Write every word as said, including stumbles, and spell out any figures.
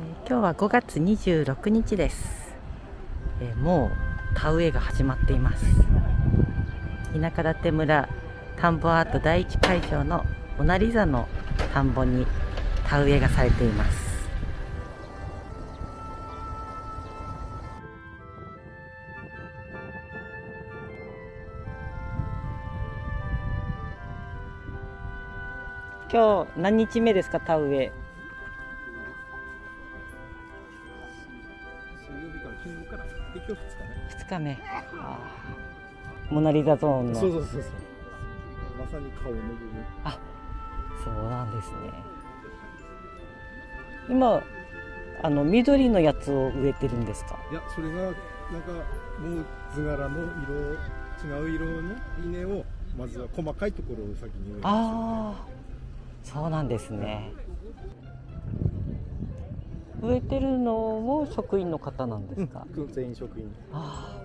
今日はごがつにじゅうろくにちです。えー、もう田植えが始まっています。田舎館村田んぼアートだいいち会場のモナリザの田んぼに田植えがされています。今日何日目ですか、田植え。ふつかめ。ああ、モナリザゾーンの。 そうそうそうそう。まさに顔の部分。 あ、そうなんですね。今あの緑のやつを植えてるんですか。 いや、それがなんかもう図柄の色、違う色の稲をまずは細かいところを先に植えます。 ああ、そうなんですね。植えてるのも職員の方なんですか。 うん、全員職員。 ああ。